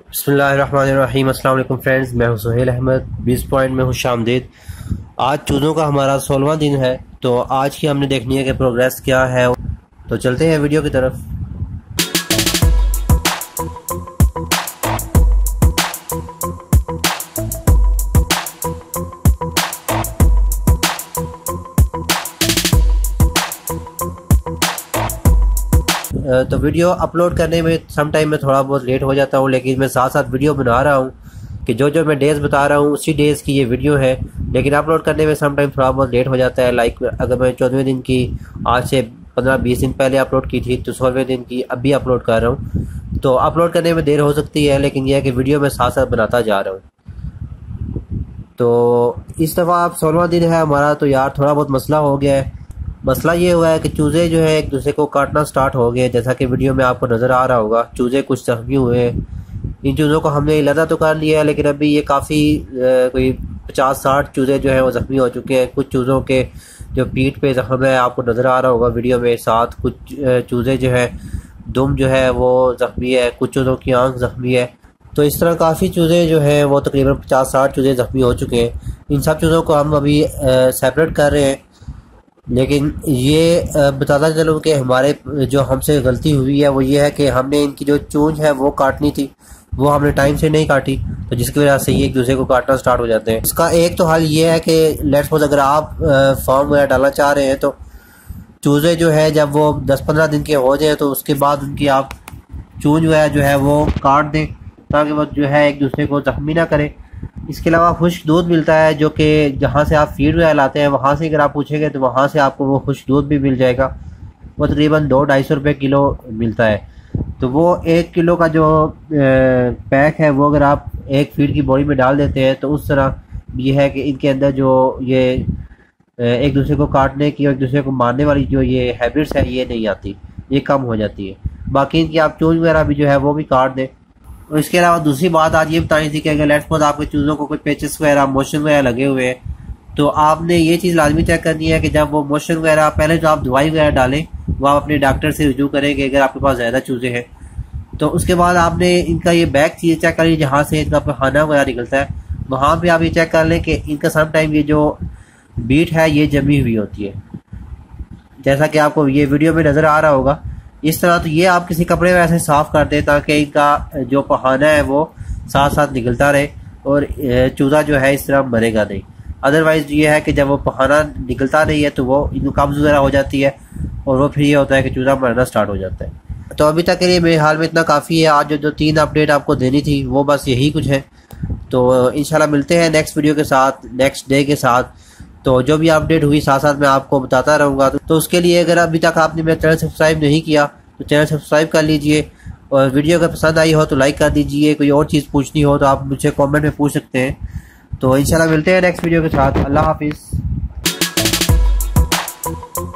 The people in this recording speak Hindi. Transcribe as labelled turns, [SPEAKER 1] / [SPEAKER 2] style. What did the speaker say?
[SPEAKER 1] बिस्मिल्लाहिर्रहमानिर्रहीम। अस्सलाम वालेकुम फ्रेंड्स, मैं हूं सुहेल अहमद। 20 पॉइंट में खुशामदीद। आज चूज़ों का हमारा 16वां दिन है, तो आज की हमने देखनी है कि प्रोग्रेस क्या है। तो चलते हैं वीडियो की तरफ। तो वीडियो अपलोड करने में सम टाइम में थोड़ा बहुत लेट हो जाता हूँ, लेकिन मैं साथ साथ वीडियो बना रहा हूँ कि जो मैं डेज़ बता रहा हूँ उसी डेज़ की ये वीडियो है। लेकिन अपलोड करने में सम टाइम थोड़ा बहुत लेट हो जाता है। लाइक अगर मैं 14वें दिन की आज से 15-20 दिन पहले अपलोड की थी, तो 16वें दिन की अभी अपलोड कर रहा हूँ। तो अपलोड करने में देर हो सकती है, लेकिन यह है कि वीडियो में साथ साथ बनाता जा रहा हूँ। तो इस दफ़ा अब 16वां दिन है हमारा, तो यार थोड़ा बहुत मसला हो गया है। मसला ये हुआ है कि चूज़े जो है एक दूसरे को काटना स्टार्ट हो गए। जैसा कि वीडियो में आपको नज़र आ रहा होगा, चूज़े कुछ जख्मी हुए हैं। इन चूज़ों को हमने लदा तो कर लिया है, लेकिन अभी ये काफ़ी कोई 50-60 चूज़े जो हैं वो ज़ख्मी हो चुके हैं। कुछ चूज़ों के जो पीठ पे ज़ख्म है आपको नज़र आ रहा होगा वीडियो में। साथ कुछ चूज़े जो है दुम जो है वो ज़ख्मी है, कुछ चूज़ों की आंख ज़ख्मी है। तो इस तरह काफ़ी चूज़े जो हैं वो तकरीबन 50-60 चूज़े ज़ख्मी हो चुके हैं। इन सब चूज़ों को हम अभी सेपरेट कर रहे हैं। लेकिन ये बताता चलूँ कि हमारे जो हमसे गलती हुई है वो ये है कि हमने इनकी जो चूंज है वो काटनी थी, वो हमने टाइम से नहीं काटी, तो जिसकी वजह से ये एक दूसरे को काटना स्टार्ट हो जाते हैं। इसका एक तो हल ये है कि लेट्स सपोज अगर आप फॉर्म वगैरह डालना चाह रहे हैं, तो चूज़े जो है जब वो 10-15 दिन के हो जाए तो उसके बाद उनकी आप चूंज वगैरह जो है वो काट दें, ताकि वो जो है एक दूसरे को जख्मी ना करे। इसके अलावा खुश्क दूध मिलता है, जो कि जहाँ से आप फीड वगैरह लाते हैं वहाँ से अगर आप पूछेंगे तो वहाँ से आपको वो खुश्क दूध भी मिल जाएगा। वो तकरीबन 200-250 रुपये किलो मिलता है। तो वो 1 किलो का जो पैक है वो अगर आप एक फीड की बोरी में डाल देते हैं, तो उस तरह ये है कि इनके अंदर जो ये एक दूसरे को काटने की और एक दूसरे को मारने वाली जो ये हैबिट्स है ये नहीं आती, ये कम हो जाती है। बाकी इनकी आप चूंज वगैरह भी जो है वो भी काट दें। और इसके अलावा दूसरी बात आज ये बतानी थी कि अगर लेट्स सपोज आपके चूज़ों को कोई पेचेस वगैरह मोशन वगैरह लगे हुए हैं, तो आपने ये चीज़ लाजमी चेक करनी है कि जब वो मोशन वगैरह, पहले जो आप दवाई वगैरह डालें वो आप अपने डॉक्टर से रुजू करें कि अगर आपके पास ज़्यादा चूज़े हैं। तो उसके बाद आपने इनका ये बैक चीज़ चेक करिए जहाँ से इनका पखाना वगैरह निकलता है, वहाँ पर आप ये चेक कर लें कि इनका सम टाइम ये जो बीट है ये जमी हुई होती है, जैसा कि आपको ये वीडियो में नज़र आ रहा होगा इस तरह। तो ये आप किसी कपड़े में ऐसे साफ़ कर दें ताकि इनका जो पखाना है वो साथ साथ निकलता रहे और चूज़ा जो है इस तरह मरेगा नहीं। अदरवाइज़ ये है कि जब वो पखाना निकलता नहीं है तो वो इनको कब्ज़ वगैरह हो जाती है और वो फिर ये होता है कि चूज़ा मरना स्टार्ट हो जाता है। तो अभी तक के लिए मेरे हाल में इतना काफ़ी है। आज जो 3 अपडेट आपको देनी थी वो बस यही कुछ है। तो इंशाल्लाह मिलते हैं नेक्स्ट वीडियो के साथ, नेक्स्ट डे के साथ। तो जो भी अपडेट हुई साथ साथ मैं आपको बताता रहूँगा। तो उसके लिए अगर अभी तक आपने मेरा चैनल सब्सक्राइब नहीं किया तो चैनल सब्सक्राइब कर लीजिए, और वीडियो अगर पसंद आई हो तो लाइक कर दीजिए। कोई और चीज़ पूछनी हो तो आप मुझसे कमेंट में पूछ सकते हैं। तो इंशाल्लाह मिलते हैं नेक्स्ट वीडियो के साथ। अल्लाह हाफिज़।